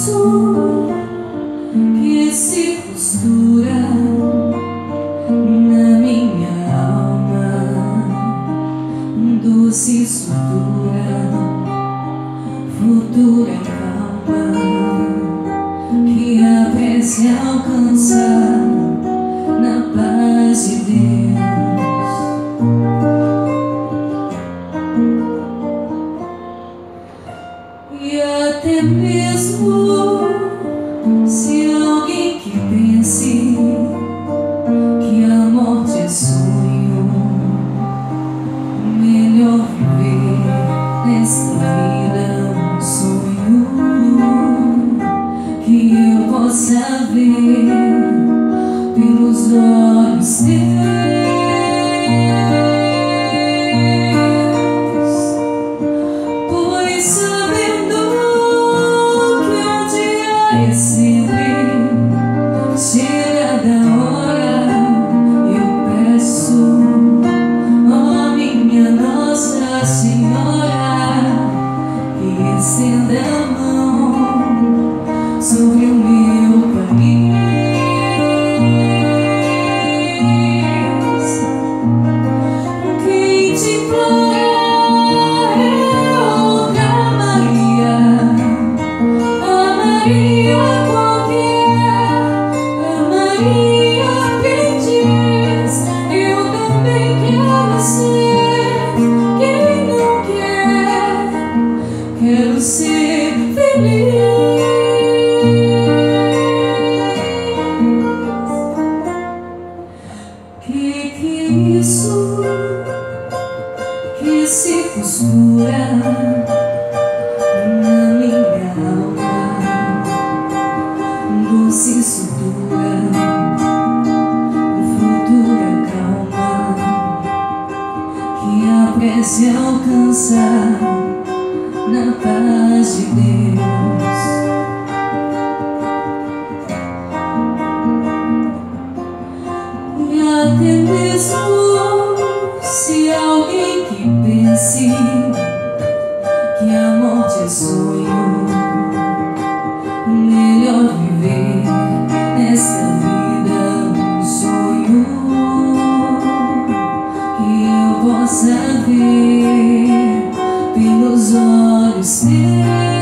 isso que se costura na minha alma, doce sutura, futura calma, que a prece alcança na paz de Deus. E até mesmo se alguém que pense que a morte é sonho, melhor viver nesta vida um sonho que eu possa ver pelos olhos teus. Nossa Senhora, que estenda a mão sobre o meu país. Quem te implora é outra Maria, a Maria qualquer, a Maria que diz: eu também quero ser. Quero ser feliz. Que é isso que se costura na minha alma, doce sutura, futura calma, que a prece alcança na paz de Deus. E até mesmo se alguém que pense que a morte é sonho, melhor viver nesta vida um sonho que eu possa ver pelos olhos teus.